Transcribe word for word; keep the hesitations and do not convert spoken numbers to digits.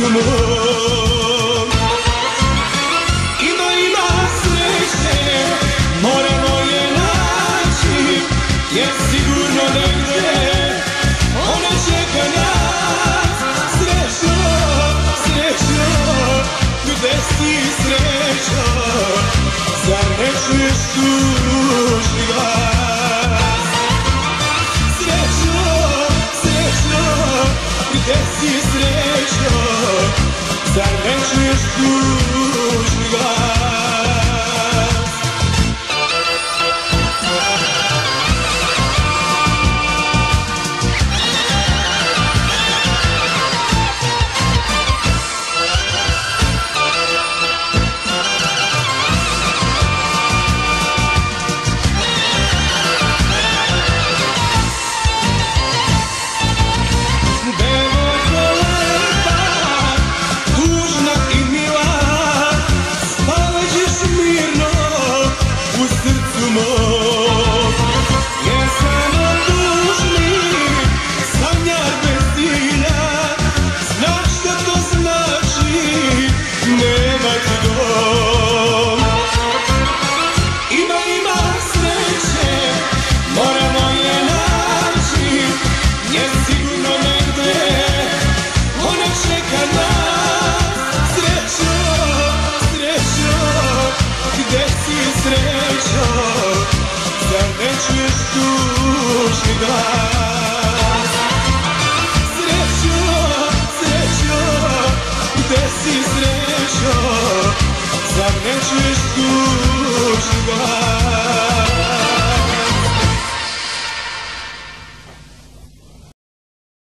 srcu mom. Ima, ima sreće, moramo je naći, jer sigurno negdje ona čeka nas. Srećo, srećo, gde si srećo, zar ne čuješ tužni glas? Srećo, srećo, gde si srećo, zar ne čuješ tužni glas? Čuješ tužni glas? Srećo, srećo, gde si srećo, zar ne čuješ tužni glas?